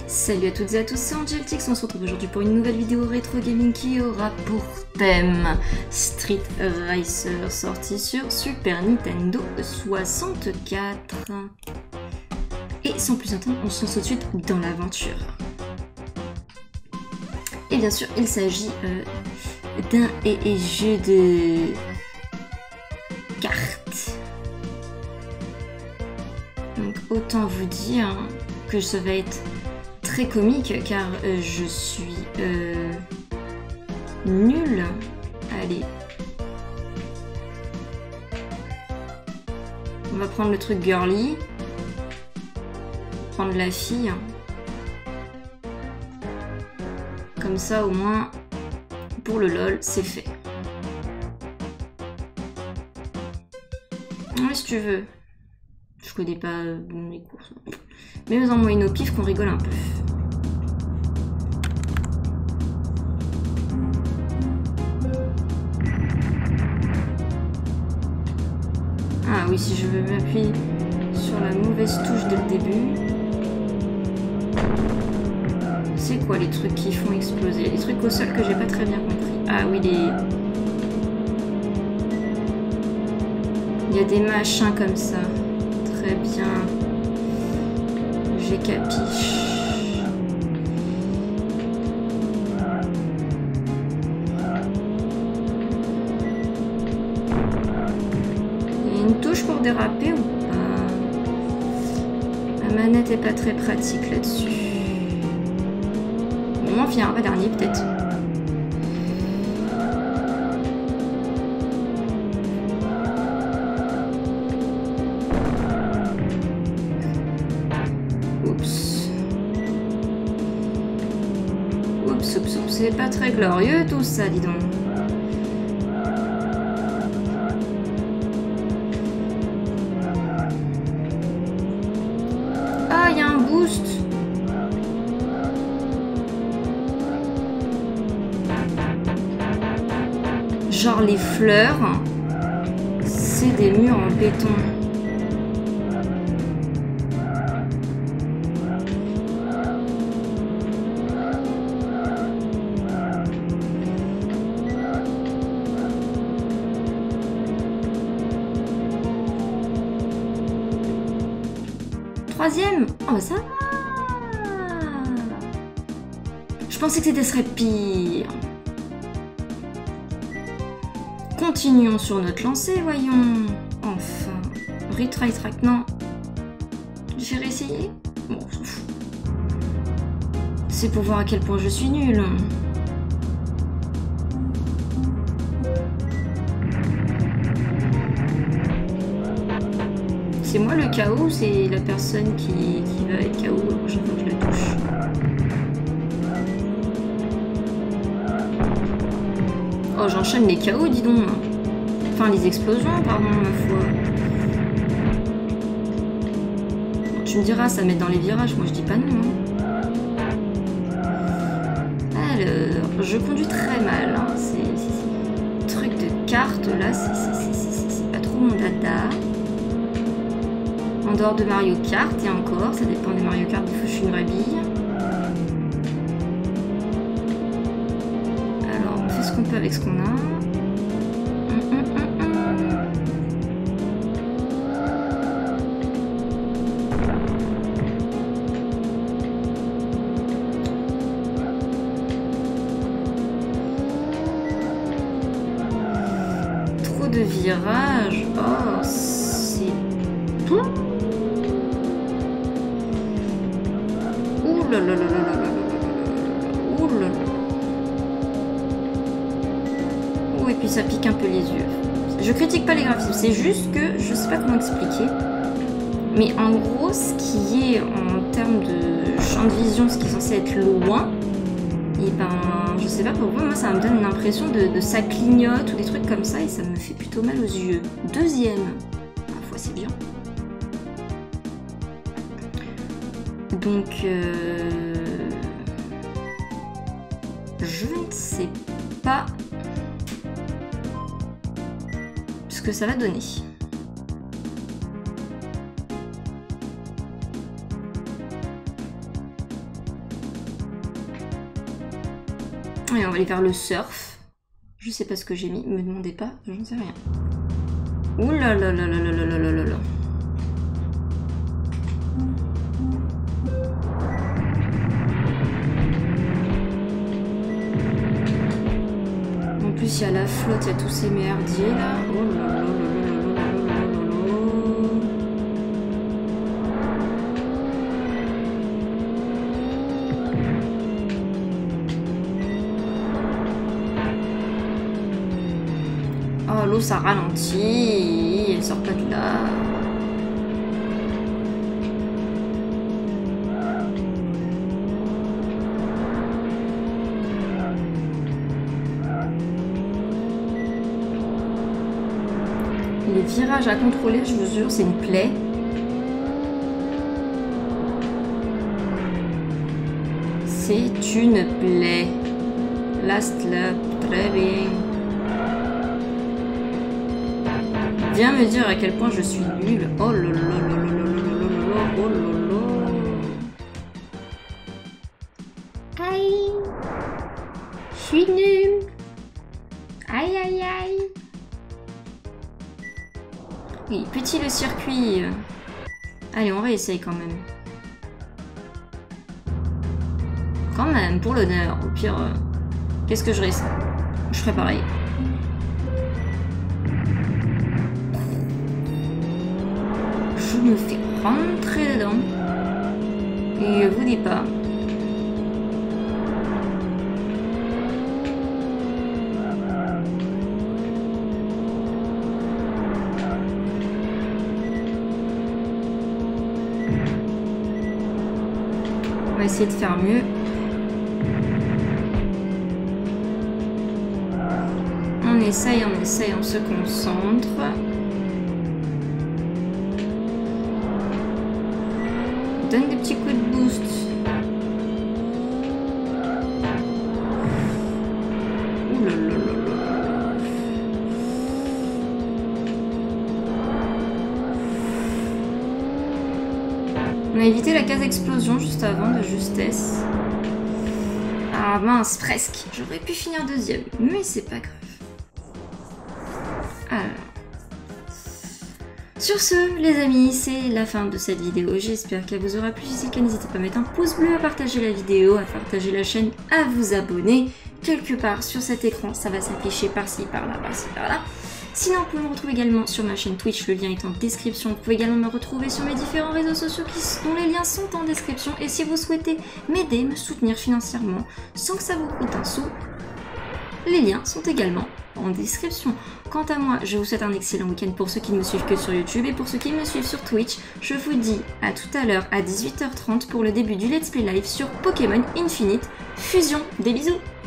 Salut à toutes et à tous, c'est Angeltix, on se retrouve aujourd'hui pour une nouvelle vidéo rétro gaming qui aura pour thème Street Racer, sorti sur Super Nintendo 64. Et sans plus attendre, on se lance tout de suite dans l'aventure. Et bien sûr, il s'agit d'un jeu de cartes. Donc autant vous dire que ça va être très comique car je suis nulle. Allez. On va prendre le truc girly. Prendre la fille. Comme ça au moins pour le lol c'est fait. Ouais, si tu veux. Je connais pas bon, les courses. Mets-en moi une au pif qu'on rigole un peu. Ah oui, si je veux m'appuyer sur la mauvaise touche dès le début. C'est quoi les trucs qui font exploser? Les trucs au sol que j'ai pas très bien compris. Ah oui, il y a des machins comme ça. Très bien. J'ai capiche. Il y a une touche pour déraper ou pas? La manette est pas très pratique là-dessus. Bon, on finira pas dernier peut-être. C'est pas très glorieux tout ça, dis donc. Ah, il y a un boost. Genre les fleurs, c'est des murs en béton. Troisième. Oh bah ça va. Je pensais que ce serait pire. Continuons sur notre lancée, voyons. Enfin. Retry track, non. J'ai réessayé. Bon, on s'en fout. C'est pour voir à quel point je suis nulle. C'est moi le KO ou c'est la personne qui va être KO la prochaine fois que je la touche? Oh, j'enchaîne les KO, dis donc. Enfin, les explosions, pardon, ma foi. Bon, tu me diras, ça met dans les virages, moi je dis pas non. Alors, je conduis très mal. Hein. Ces trucs de cartes là, c'est pas trop mon dada. En dehors de Mario Kart, et encore, ça dépend des Mario Kart, des fois je suis une vraie bille. Alors, on fait ce qu'on peut avec ce qu'on a. Trop de virages. Oh, c'est bon. Ouh là là là là là là. Ouh là là. Oh, et puis ça pique un peu les yeux. Je critique pas les graphismes, c'est juste que je sais pas comment expliquer. Mais en gros, ce qui est en termes de champ de vision, ce qui est censé être loin, et ben je sais pas pourquoi, moi ça me donne l'impression de ça clignote ou des trucs comme ça et ça me fait plutôt mal aux yeux. Deuxième, ma foi c'est bien. Donc, je ne sais pas ce que ça va donner. Allez, on va aller vers le surf. Je sais pas ce que j'ai mis, me demandez pas, j'en sais rien. Ouh là là là là là là là là là. En plus, il y a la flotte, il y a tous ces merdiers là. Oh là là là là là là là là là. Oh, l'eau ça ralentit, elle sort pas de là. Les virages à contrôler, je vous jure, c'est une plaie. C'est une plaie. Last lap, très bien. Viens me dire à quel point je suis nulle. Oh là là là là là là là là, oh là là. Aïe. Je suis nulle. Aïe aïe aïe. Oui, petit le circuit. Allez, on réessaye quand même. Quand même, pour l'honneur. Au pire, qu'est-ce que je risque? Je ferai pareil. Je me fais rentrer dedans. Et je vous dis pas. On va essayer de faire mieux. On essaye, on se concentre. On donne des petits coups de boost. Ouh là là là là. On a évité la case explosion juste avant de justesse. Ah mince, presque. J'aurais pu finir deuxième, mais c'est pas grave. Alors. Sur ce, les amis, c'est la fin de cette vidéo. J'espère qu'elle vous aura plu. Si c'est le cas, n'hésitez pas à mettre un pouce bleu, à partager la vidéo, à partager la chaîne, à vous abonner. Quelque part sur cet écran, ça va s'afficher par-ci, par-là, par-ci, par-là. Sinon, vous pouvez me retrouver également sur ma chaîne Twitch, le lien est en description. Vous pouvez également me retrouver sur mes différents réseaux sociaux dont les liens sont en description. Et si vous souhaitez m'aider, me soutenir financièrement, sans que ça vous coûte un sou, les liens sont également en description. Quant à moi, je vous souhaite un excellent week-end pour ceux qui ne me suivent que sur YouTube et pour ceux qui me suivent sur Twitch. Je vous dis à tout à l'heure à 18h30 pour le début du Let's Play Live sur Pokémon Infinite Fusion. Des bisous!